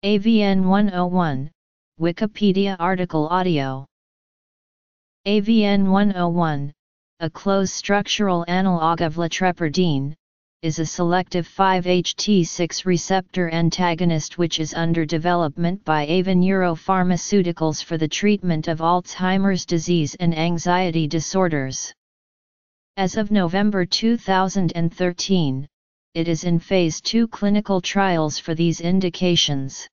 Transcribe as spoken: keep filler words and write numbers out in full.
A V N one oh one, Wikipedia article audio. A V N one oh one, a close structural analog of latrepirdine, is a selective five H T six receptor antagonist which is under development by Ava Neuropharmaceuticals for the treatment of Alzheimer's disease and anxiety disorders. As of November two thousand thirteen, it is in phase two clinical trials for these indications.